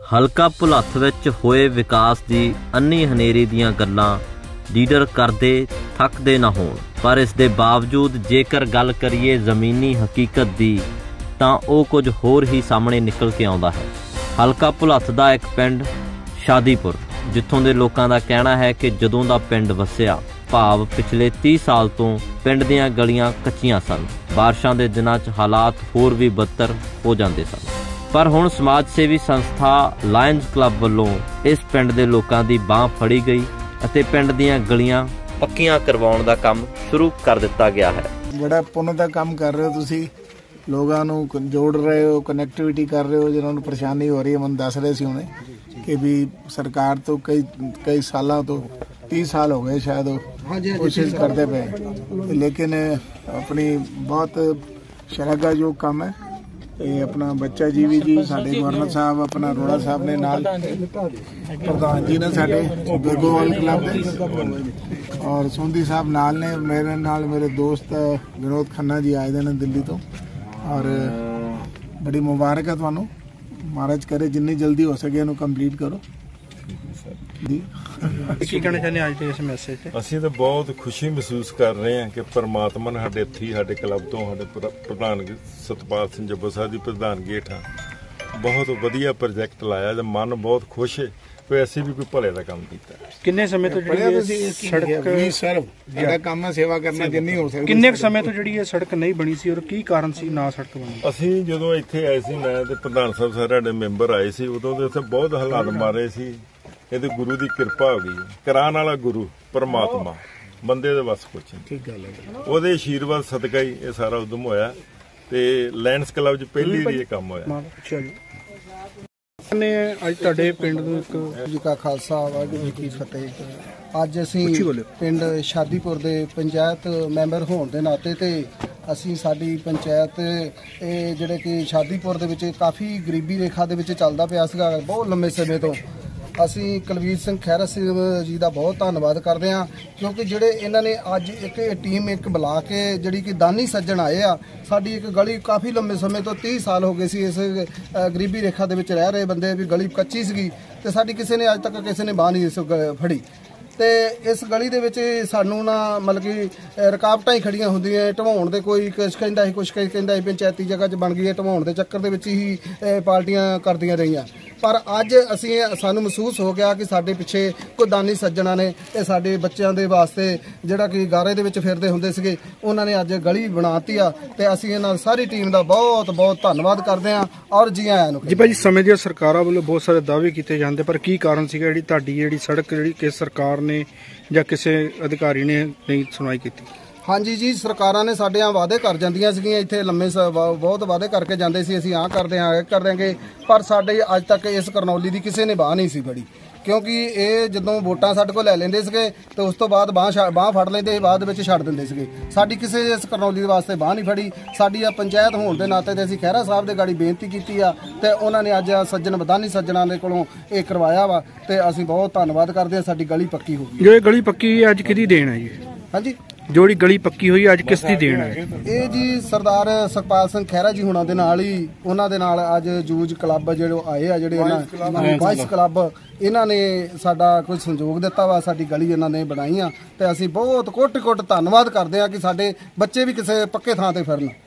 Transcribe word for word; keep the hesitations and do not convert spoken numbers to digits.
ਹਲਕਾ ਭੁਲੱਥ ਵਿੱਚ ਹੋਏ ਵਿਕਾਸ ਦੀ ਅੰਨੀ ਹਨੇਰੀ ਦੀਆਂ ਗੱਲਾਂ ਲੀਡਰ ਕਰਦੇ ਥੱਕਦੇ ਨਾ ਹੋਣ, ਪਰ ਇਸ ਦੇ ਬਾਵਜੂਦ ਜੇਕਰ ਗੱਲ ਕਰੀਏ ਜ਼ਮੀਨੀ ਹਕੀਕਤ ਦੀ ਤਾਂ ਉਹ ਕੁਝ ਹੋਰ ਹੀ ਸਾਹਮਣੇ ਨਿਕਲ ਕੇ ਆਉਂਦਾ ਹੈ। ਹਲਕਾ ਭੁਲੱਥ ਦਾ ਇੱਕ ਪਿੰਡ ਸ਼ਾਦੀਪੁਰ, ਜਿੱਥੋਂ ਦੇ ਲੋਕਾਂ ਦਾ ਕਹਿਣਾ ਹੈ ਕਿ ਜਦੋਂ ਦਾ ਪਿੰਡ ਵਸਿਆ, ਭਾਵ ਪਿਛਲੇ तीस ਸਾਲ ਤੋਂ ਪਿੰਡ ਦੀਆਂ ਗਲੀਆਂ ਕੱਚੀਆਂ ਸਨ। ਬਾਰਿਸ਼ਾਂ ਦੇ ਦਿਨਾਂ 'ਚ ਹਾਲਾਤ ਹੋਰ ਵੀ ਬਦਤਰ ਹੋ ਜਾਂਦੇ ਸਨ, ਪਰ ਹੁਣ ਸਮਾਜ ਸੇਵੀ ਸੰਸਥਾ ਲਾਇਨਜ਼ ਕਲੱਬ ਵੱਲੋਂ ਇਸ ਪਿੰਡ ਦੇ ਲੋਕਾਂ ਦੀ ਬਾਂਹ ਫੜੀ ਗਈ ਅਤੇ ਪਿੰਡ ਦੀਆਂ ਗਲੀਆਂ ਪੱਕੀਆਂ ਕਰਵਾਉਣ ਦਾ ਕੰਮ ਸ਼ੁਰੂ ਕਰ ਦਿੱਤਾ ਗਿਆ ਹੈ। बड़ा पुण्य का काम कर रहे हो तुसी, लोगों को जोड़ रहे हो, कनैक्टिविटी कर रहे हो। जिन्होंने परेशानी हो रही है मैं दस रहे सी उन्हें कि भी सरकार तो कई कई सालों तो तीस साल हो गए शायद कोशिश करते पे, लेकिन अपनी बहुत शलाघायोग काम है। ये अपना बच्चा जी भी जी साडे गवर्नर साहब अपना अरोड़ा साहब ने नाल प्रधान जी ने साडे बेगोवाल क्लब दे और सोंधी साहब नाल ने मेरे नाल मेरे दोस्त विनोद खन्ना जी आए ने दिल्ली तो, और बड़ी मुबारक है तुहानू। महाराज करे जिन्नी जल्दी हो सके इहनू कंप्लीट करो जी। ਕੀ ਕਹਿਣਾ ਚਾਹੁੰਦੇ ਅੱਜ ਦੇ ਇਸ ਮੈਸੇਜ ਤੇ? ਅਸੀਂ ਤਾਂ ਬਹੁਤ ਖੁਸ਼ੀ ਮਹਿਸੂਸ ਕਰ ਰਹੇ ਹਾਂ ਕਿ ਪਰਮਾਤਮਾ ਨੇ ਸਾਡੇ ਇੱਥੇ ਸਾਡੇ ਕਲੱਬ ਤੋਂ ਸਾਡੇ ਪ੍ਰਧਾਨ ਸਤਪਾਲ ਸਿੰਘ ਜੱਬੋ ਸਾਹਿਬ ਦੀ ਪ੍ਰਧਾਨਗੀ ਹੇਠਾਂ ਬਹੁਤ ਵਧੀਆ ਪ੍ਰੋਜੈਕਟ ਲਾਇਆ ਤੇ ਮਨ ਬਹੁਤ ਖੁਸ਼ ਹੈ ਕਿ ਅਸੀਂ ਵੀ ਕੋਈ ਭਲੇ ਦਾ ਕੰਮ ਕੀਤਾ। ਕਿੰਨੇ ਸਮੇਂ ਤੋਂ ਜਿਹੜੀ ਇਹ ਸੜਕ ਵੀ ਸਰ ਜਿਹੜਾ ਕੰਮ ਹੈ ਸੇਵਾ ਕਰਨਾ ਜਿੰਨੀ ਹੋ ਸਕਦੀ, ਕਿੰਨੇ ਸਮੇਂ ਤੋਂ ਜਿਹੜੀ ਇਹ ਸੜਕ ਨਹੀਂ ਬਣੀ ਸੀ ਔਰ ਕੀ ਕਾਰਨ ਸੀ ਨਾ ਸੜਕ ਬਣੀ? ਅਸੀਂ ਜਦੋਂ ਇੱਥੇ ਆਏ ਸੀ, ਮੈਂ ਤੇ ਪ੍ਰਧਾਨ ਸਾਹਿਬ ਸਾਰੇ ਸਾਡੇ ਮੈਂਬਰ ਆਏ ਸੀ, ਉਦੋਂ ਦੇ ਉੱਥੇ ਬਹੁਤ ਹਾਲਾਤ ਮਾਰੇ ਸੀ। ਇਹਦੇ ਗੁਰੂ ਦੀ ਕਿਰਪਾ ਹੋ ਗਈ, ਕਰਾਉਣ ਵਾਲਾ ਗੁਰੂ ਪਰਮਾਤਮਾ, ਬੰਦੇ ਦੇ ਵੱਸ ਕੁਛ ਨਹੀਂ। ਠੀਕ ਗੱਲ ਹੈ, ਉਹਦੇ ਆਸ਼ੀਰਵਾਦ ਸਦਕਾ ਹੀ ਇਹ ਸਾਰਾ ਉਦਮ ਹੋਇਆ ਤੇ ਲਾਇਨਜ਼ ਕਲੱਬ 'ਚ ਪਹਿਲੀ ਵਾਰੀ ਇਹ ਕੰਮ ਹੋਇਆ। ਅੱਛਾ ਜੀ, ਨੇ ਅੱਜ ਤੁਹਾਡੇ ਪਿੰਡ ਨੂੰ ਇੱਕ ਜੀ ਕਾ ਖਾਲਸਾ ਵਾਹਿਗੁਰੂ ਜੀ ਕੀ ਫਤਿਹ। ਅੱਜ ਅਸੀਂ ਪਿੰਡ ਸ਼ਾਦੀਪੁਰ ਦੇ ਪੰਚਾਇਤ ਮੈਂਬਰ ਹੋਣ ਦੇ ਨਾਤੇ ਤੇ ਅਸੀਂ ਸਾਡੀ ਪੰਚਾਇਤ ਇਹ ਜਿਹੜੇ ਕਿ ਸ਼ਾਦੀਪੁਰ ਦੇ ਵਿੱਚ ਕਾਫੀ ਗਰੀਬੀ ਰੇਖਾ ਦੇ ਵਿੱਚ ਚੱਲਦਾ ਪਿਆ ਸੀਗਾ ਬਹੁਤ ਲੰਮੇ ਸਮੇਂ ਤੋਂ। ਅਸੀਂ ਕੁਲਵੀਰ ਸਿੰਘ ਖਹਿਰਾ ਸਿੰਘ ਜੀ ਦਾ ਬਹੁਤ ਧੰਨਵਾਦ ਕਰਦੇ ਹਾਂ, ਕਿਉਂਕਿ ਜਿਹੜੇ ਇਹਨਾਂ ਨੇ ਅੱਜ ਇੱਕ ਟੀਮ ਇੱਕ ਬੁਲਾ ਕੇ ਜਿਹੜੀ ਕਿ ਦਾਨੀ ਸੱਜਣ ਆਏ ਆ। ਸਾਡੀ ਇੱਕ ਗਲੀ ਕਾਫੀ ਲੰਬੇ ਸਮੇਂ ਤੋਂ तीस ਸਾਲ ਹੋ ਗਏ ਸੀ ਇਸ ਗਰੀਬੀ ਰੇਖਾ ਦੇ ਵਿੱਚ ਰਹਿ ਰਹੇ ਬੰਦੇ, ਵੀ ਗਲੀ ਕੱਚੀ ਸੀਗੀ ਤੇ ਸਾਡੀ ਕਿਸੇ ਨੇ ਅੱਜ ਤੱਕ ਕਿਸੇ ਨੇ ਬਾਂਹ ਨਹੀਂ ਇਸ ਫੜੀ। ਤੇ ਇਸ ਗਲੀ ਦੇ ਵਿੱਚ ਸਾਨੂੰ ਨਾ ਮਤਲਬ ਕਿ ਰੁਕਾਵਟਾਂ ਹੀ ਖੜੀਆਂ ਹੁੰਦੀਆਂ, ਢਵਾਉਣ ਦੇ ਕੋਈ ਕੁਛ ਕਹਿੰਦਾ ਸੀ, ਕੁਛ ਕਹਿੰਦਾ ਸੀ ਪੰਚਾਇਤੀ ਜਗ੍ਹਾ 'ਚ ਬਣ ਗਈ ਹੈ, ਢਵਾਉਣ ਦੇ ਚੱਕਰ ਦੇ ਵਿੱਚ ਹੀ ਪਾਰਟੀਆਂ ਕਰਦੀਆਂ ਰਹੀਆਂ। ਪਰ ਅੱਜ ਅਸੀਂ ਸਾਨੂੰ ਮਹਿਸੂਸ ਹੋ ਗਿਆ ਕਿ ਸਾਡੇ ਪਿੱਛੇ ਕੋਈ ਦਾਨੀ ਸੱਜਣਾ ਨੇ ਇਹ ਸਾਡੇ ਬੱਚਿਆਂ ਦੇ ਵਾਸਤੇ ਜਿਹੜਾ ਕਿ ਗਾਰੇ ਦੇ ਵਿੱਚ ਫਿਰਦੇ ਹੁੰਦੇ ਸੀਗੇ, ਉਹਨਾਂ ਨੇ ਅੱਜ ਗਲੀ ਬਣਾਤੀ ਆ ਤੇ ਅਸੀਂ ਇਹਨਾਂ ਸਾਰੀ ਟੀਮ ਦਾ ਬਹੁਤ ਬਹੁਤ ਧੰਨਵਾਦ ਕਰਦੇ ਹਾਂ ਔਰ ਜੀ ਆਇਆਂ ਨੂੰ। ਜੀ ਭਾਜੀ, ਸਮੇਂ ਦੀਆਂ ਸਰਕਾਰਾਂ ਵੱਲੋਂ ਬਹੁਤ ਸਾਰੇ ਦਾਅਵੇ ਕੀਤੇ ਜਾਂਦੇ, ਪਰ ਕੀ ਕਾਰਨ ਸੀਗਾ ਜਿਹੜੀ ਤੁਹਾਡੀ ਜਿਹੜੀ ਸੜਕ ਜਿਹੜੀ ਕਿਸ ਸਰਕਾਰ ਨੇ ਜਾਂ ਕਿਸੇ ਅਧਿਕਾਰੀ ਨੇ ਨਹੀਂ ਸੁਣਵਾਈ ਕੀਤੀ? ਹਾਂਜੀ ਜੀ, ਸਰਕਾਰਾਂ ਨੇ ਸਾਡੇ ਆ ਵਾਅਦੇ ਕਰ ਜਾਂਦੀਆਂ ਸੀਗੀਆਂ, ਇੱਥੇ ਲੰਮੇ ਬਹੁਤ ਵਾਅਦੇ ਕਰਕੇ ਜਾਂਦੇ ਸੀ, ਅਸੀਂ ਆਹ ਕਰਦੇ ਹਾਂ ਇਹ ਕਰ ਦਿਆਂਗੇ, ਪਰ ਸਾਡੇ ਅੱਜ ਤੱਕ ਇਸ ਕਰਨੌਲੀ ਦੀ ਕਿਸੇ ਨੇ ਬਾਂਹ ਨਹੀਂ ਸੀ ਫੜੀ। ਕਿਉਂਕਿ ਇਹ ਜਦੋਂ ਵੋਟਾਂ ਸਾਡੇ ਕੋਲ ਲੈ ਲੈਂਦੇ ਸੀਗੇ ਤੇ ਉਸ ਤੋਂ ਬਾਅਦ ਬਾਂਹ ਬਾਂਹ ਫੜ ਲੈਂਦੇ, ਬਾਅਦ ਵਿੱਚ ਛੱਡ ਦਿੰਦੇ ਸੀਗੇ। ਸਾਡੀ ਕਿਸੇ ਇਸ ਕਰਨੌਲੀ ਦੇ ਵਾਸਤੇ ਬਾਂਹ ਨਹੀਂ ਫੜੀ। ਸਾਡੀ ਆ ਪੰਚਾਇਤ ਹੋਣ ਦੇ ਨਾਤੇ ਤੇ ਅਸੀਂ ਖਹਿਰਾ ਸਾਹਿਬ ਦੇ ਗਾੜੀ ਬੇਨਤੀ ਕੀਤੀ ਆ ਤੇ ਉਹਨਾਂ ਨੇ ਅੱਜ ਸੱਜਣ ਬਦਾਨੀ ਸੱਜਣਾਂ ਦੇ ਕੋਲੋਂ ਇਹ ਕਰਵਾਇਆ ਵਾ ਤੇ ਅਸੀਂ ਬਹੁਤ ਧੰਨਵਾਦ ਕਰਦੇ ਹਾਂ। ਸਾਡੀ ਗਲੀ ਪੱਕੀ ਹੋ ਗਈ। ਜੋ ਇਹ ਗਲੀ ਪੱਕੀ ਅੱਜ ਕਿਹਦੀ ਦੇਣ ਹੈ ਜੀ? ਹਾਂਜੀ, ਜਿਹੜੀ ਗਲੀ ਪੱਕੀ ਹੋਈ ਅੱਜ ਕਿਸ ਦੀ ਦੇਣ ਹੈ? ਇਹ ਜੀ ਸਰਦਾਰ ਸਤਪਾਲ ਸਿੰਘ ਖਹਿਰਾ ਜੀ ਹੁਣਾਂ ਦੇ ਨਾਲ ਹੀ, ਉਹਨਾਂ ਦੇ ਨਾਲ ਅੱਜ ਜੂਜ ਕਲੱਬ ਜਿਹੜੇ ਆਏ ਆ, ਜਿਹੜੇ ਇਹਨਾਂ ਵਾਈਸ ਕਲੱਬ, ਇਹਨਾਂ ਨੇ ਸਾਡਾ ਕੋਈ ਸੰਯੋਗ ਦਿੱਤਾ ਵਾ, ਸਾਡੀ ਗਲੀ ਇਹਨਾਂ ਨੇ ਬਣਾਈ ਆ ਤੇ ਅਸੀਂ ਬਹੁਤ ਕੋਟि ਕੋਟि ਧੰਨਵਾਦ ਕਰਦੇ ਆ ਕਿ ਸਾਡੇ ਬੱਚੇ ਵੀ ਕਿਸੇ ਪੱਕੇ ਥਾਂ ਤੇ ਫਿਰਨ।